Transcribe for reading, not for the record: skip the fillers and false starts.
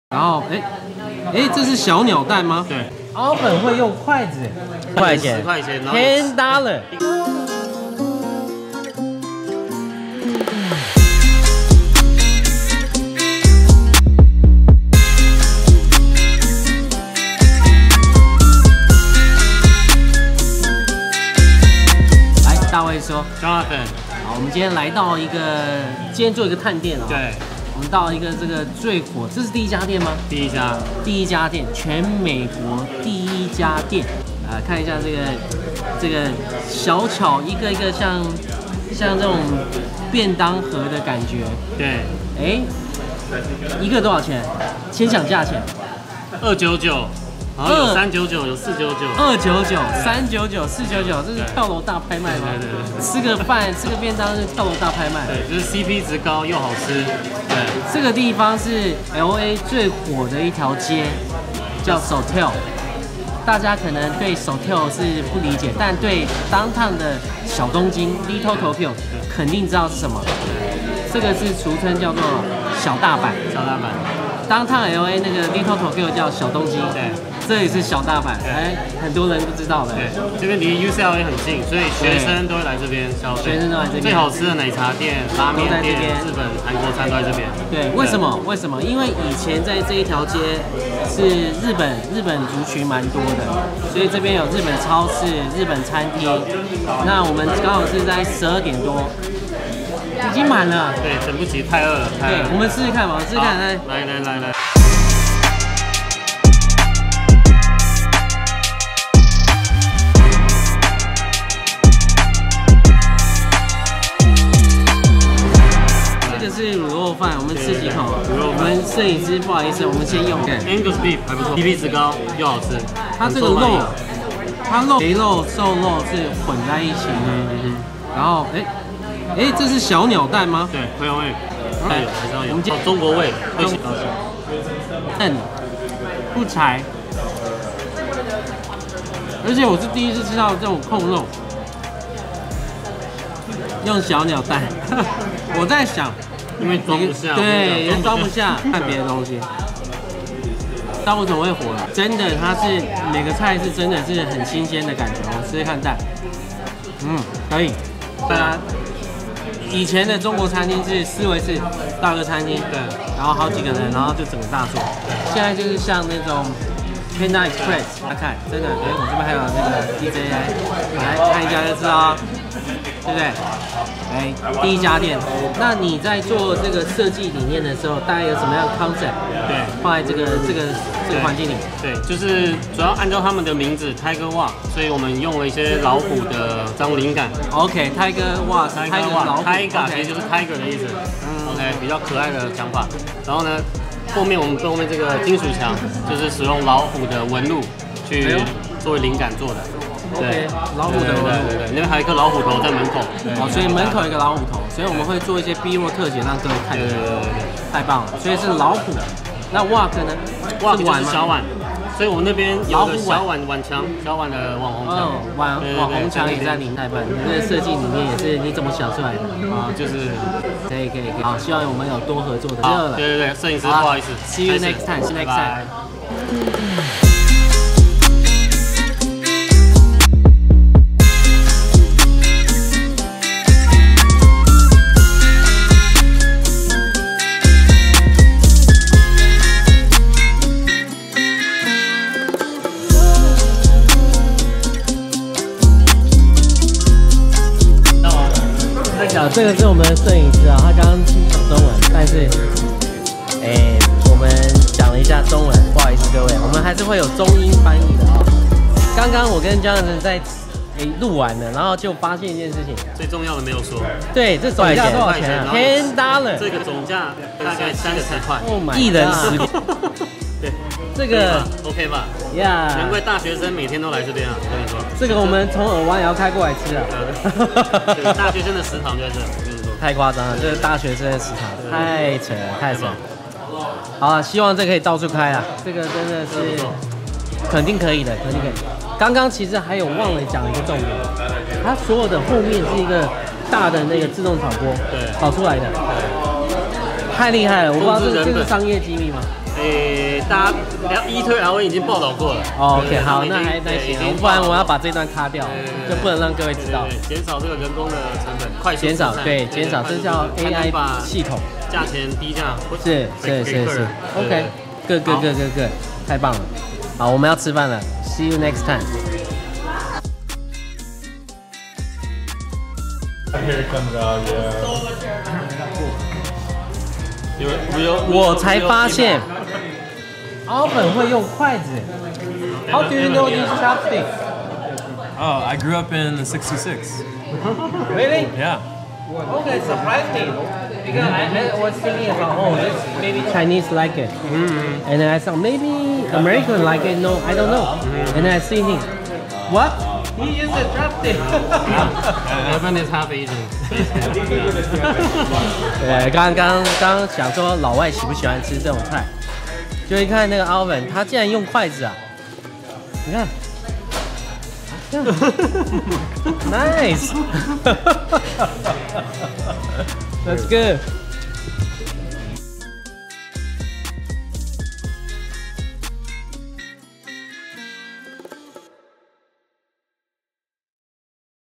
然后这是小鸟蛋吗？ 对， 澳本会用筷子，10块钱，$10。来，大卫说 ，Jonathan， 好，我们今天来到今天做一个探店哦。对。我们到一个这个最火，这是第一家店吗？ 第一家店，全美国第一家店。看一下这个小巧一个像这种便当盒的感觉。 对。 一个多少钱？先讲价钱。 299。然后有399，有499，299、 399、499，这是跳楼大拍卖吗？对，吃个饭、吃个便当是跳楼大拍卖。 对，就是 CP 值高又好吃。对， 这个地方是 LA 最火的一条街，叫 Sawtelle。大家可能对 Sawtelle 是不理解，但对 downtown 的小东京 Little Tokyo 肯定知道是什么。这个是俗称叫做小大阪。downtown LA 那个 Little Tokyo 叫小东京。对。这里是小大阪，很多人不知道的。对， 这边离 UCLA 很近，所以学生都会来这边消费。 学生都来这边。 最好吃的奶茶店、拉面店、日本、韩国餐都在这边。 对，为什么？因为以前在这一条街是日本族群蛮多的，所以这边有日本超市、日本餐厅。那我们刚好是在12点多，已经满了。 对，等不及，太饿了。 对，我们试试看嘛，试试看。 来。 是卤肉饭，我们吃几口。我们摄影师不好意思，我们先用。 Angus beef 还不错 ，CP 值高又好吃。 它这个肉，肥肉、瘦肉是混在一起的。然后，这是小鸟蛋吗？ 对，会有，还是要有。中国味，会喜高兴。 不柴，而且我是第一次吃到这种控肉，用小鸟蛋。我在想。 因为装不下， 对，也装不下，看别的东西。但为什么会火了？真的，它是每个菜是真的是很新鲜的感觉哦。试试看蛋，可以。大家以前的中国餐厅是思维是大个餐厅，对，然后好几个人，然后就整个大桌。现在就是像那种 Panda Express， 大家看，真的，我这边还有那个 DJI， 来看一下就知道，对不对？第一家店，那你在做这个设计理念的时候，大概有什么样的 concept？ 对，放在这个环境里。对， 就是主要按照他们的名字 Tigawok， 所以我们用了一些老虎的这种灵感。 OK，Tigawok， Tiger 其实就是 tiger 的意思。OK， 比较可爱的讲法。然后呢，后面这个金属墙就是使用老虎的纹路去作为灵感做的。 OK， 老虎的纹路， 对，那边还有一颗老虎头在门口。 所以门口有一个老虎头，所以我们会做一些 B-roll 特写让各位看。对，太棒了。所以是老虎。那 Wok 呢 ？Wok 就是小碗，所以我们那边有个小碗墙，小碗的网红墙。 网红墙也在里面。太棒，你这个设计理念也是你怎么想出来的？ 就是可以。好，希望我们有多合作的。 对，摄影师不好意思。 See you next time. See you next time. 这个是我们的摄影师啊，他刚刚听懂中文，但是，我们讲了一下中文，不好意思各位，我们还是会有中英翻译的啊。刚刚我跟 Jonathan 在录完了，然后就发现一件事情， 最重要的没有说。 对，这总价多少钱啊？$10。 这个总价大概30块， 一人10。 对， 这个 OK 吧？ 呀， 难怪大学生每天都来这边啊！我跟你说， 这个我们从尔湾也要开过来吃啊。 大学生的食堂就在这，我跟你说， 太夸张了，这是大学生的食堂，太扯了，太扯了。好啊，希望这可以到处开啊，这个真的是肯定可以的，肯定可以。刚刚其实还有忘了讲一个重点，它所有的后面是一个大的那个自动炒锅，对，炒出来的，太厉害了！我不知道这是商业机密吗？ 大家ETRL已经报道过了。 OK， 好，那行，不然我要把这段卡掉，就不能让各位知道。 减少这个人工的成本，快速减少，对，减少，这叫 AI 系统， 价钱低价。 是 ，OK， good， 太棒了。好，我们要吃饭了 ，See you next time。 Here it comes out, yeah. 我才发现，Irvine会用筷子。How do you know these chopsticks? Oh, I grew up in the 66. Really? Yeah. Okay, surprised me. Because I was thinking about, oh, this maybe Chinese like it. And then I thought maybe American like it. No, I don't know. And then I see him. What? He used a chopstick. Irvine is half Asian. 对，刚刚想说老外喜不喜欢吃这种菜，就一看那个 Irvine， 他竟然用筷子啊！你看。Nice. That's good.